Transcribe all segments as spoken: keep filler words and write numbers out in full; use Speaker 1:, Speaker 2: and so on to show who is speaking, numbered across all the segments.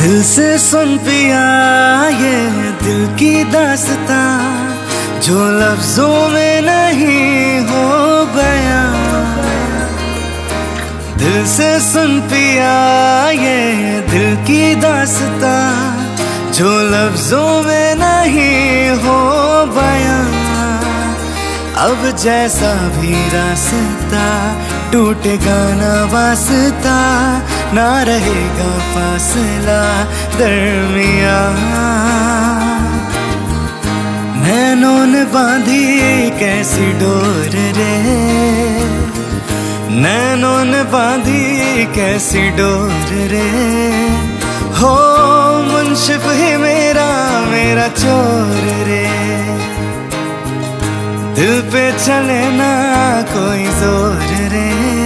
Speaker 1: दिल से सुन पिया ये दिल की दास्तां, जो लफ्जों में नहीं हो बयां। दिल से सुन पिया ये दिल की दास्तां, जो लफ्जों में नहीं हो बयां। अब जैसा भी रास्ता टूटेगा ना वास्ता, ना रहेगा फासला दरमिया। नैनों ने बांधी कैसी डोर रे, नैनों ने बांधी कैसी डोर रे। हो मुंशिफ ही मेरा मेरा चोर रे, दिल पे चले ना कोई जोर रे।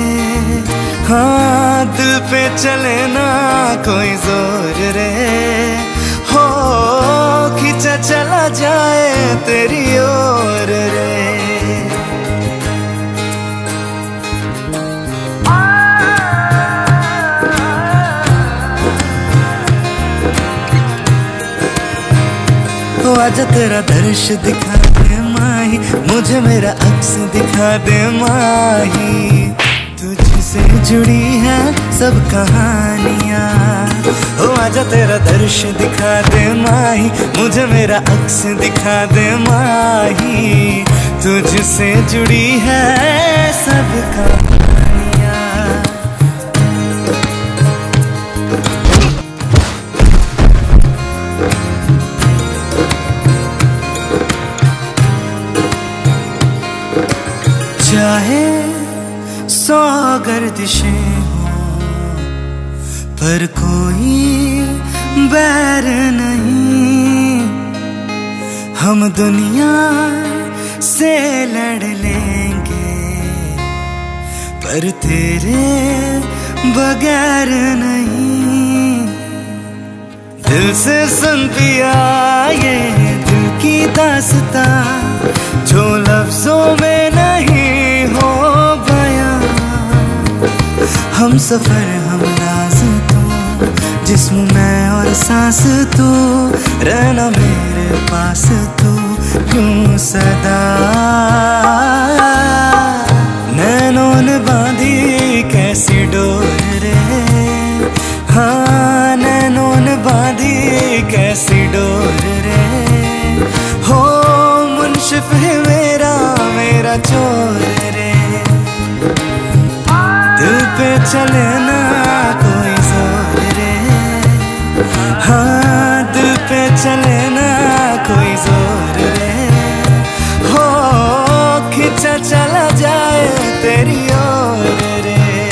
Speaker 1: हाँ दिल पे चले ना कोई जोर रे। हो खींचा चला जाए तेरी ओर रे। तो आजा तेरा दर्श दिखा दे माही, मुझे मेरा अक्स दिखा दे माही। तुझसे जुड़ी है सब कहानियाँ। ओ आजा तेरा दर्श दिखा दे माही, मुझे मेरा अक्स दिखा दे माही। तुझसे जुड़ी है सब कहानियाँ। चाहे सौ गर्दिशें हों, पर कोई बैर नहीं। हम दुनिया से लड़ लेंगे, पर तेरे बगैर नहीं। दिल से सुन पिया ये दिल की दास्तां, जो लफ्जों में नहीं हो बयां। हम सफर हम राज तू, जिस्म मैं और सांस तू, रहना मेरे पास तू क्यों सदा। नैनों ने बांधी कैसी डोर रे, हाँ नैनों ने बांधी कैसी डोर रे। हो मुंशिफ है मेरा मेरा चोर रे, दिल पे चले ना कोई जोर रे। हाँ दिल पे चले ना कोई जोर रे। हो खींचा चला जाए तेरी ओर रे।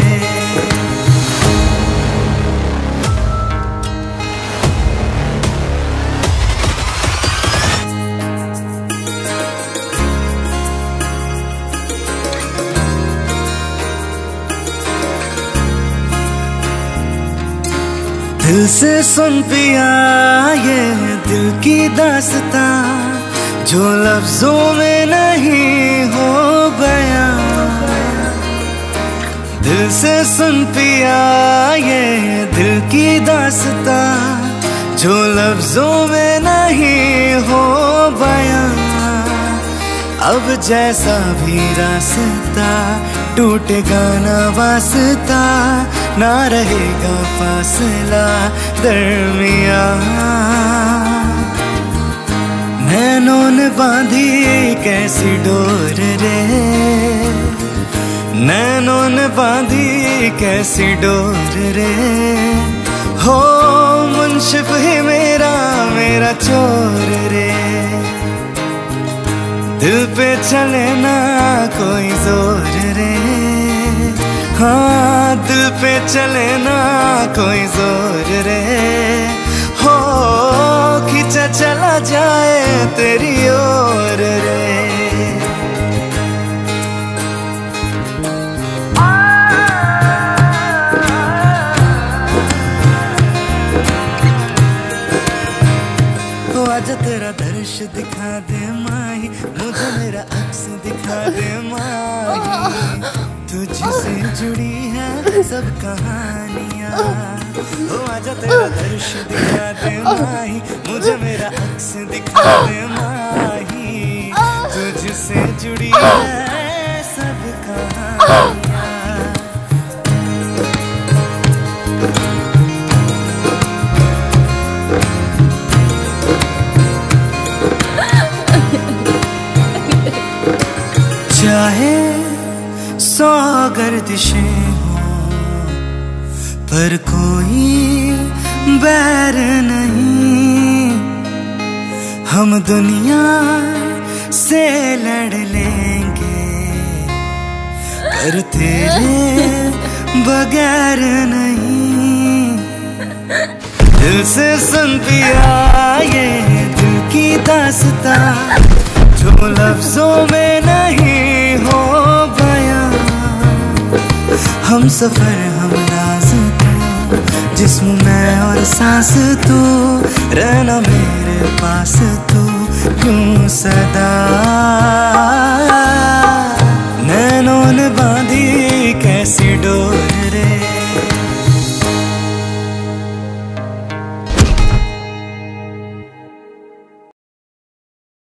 Speaker 1: दिल से सुन पिया ये दिल की दास्तां, जो लफ्जों में नहीं हो बयां। दिल से सुन पिया ये दिल की दास्तां, जो लफ्जों में नहीं हो बयां। अब जैसा भी रास्ता टूटेगा ना वास्ता, ना रहेगा फासला दरमिया। नैनों ने बांधी कैसी डोर रे, नैनों ने बांधी कैसी डोर रे। हो मुंशिफ ही मेरा मेरा चोर रे, दिल पे चले ना कोई जोर रे। हाँ दिल पे चले ना कोई जोर रे। हो खींचा चला जाए तेरी ओर रे। तो आजा तेरा दर्श दिखा दे माही, मुझे मेरा अक्स दिखा दे माही। तुझसे जुड़ी है सब कहानियाँ। ओ आजा तेरा दर्श दिखा दे माही, मुझे मेरा अक्स दिखा दे माही। तुझसे जुड़ी है सब कहानियाँ। चाहे सौ गर्दिशें हों पर कोई बैर नहीं, हम दुनिया से लड़ लेंगे पर तेरे बगैर नहीं। दिल से सुन पिया ये दिल की दास्तां, जो लफ्जों में नहीं हो बयां। हम सफर हम राज तू, जिस्म मैं और सांस तू, रहना मेरे पास तू।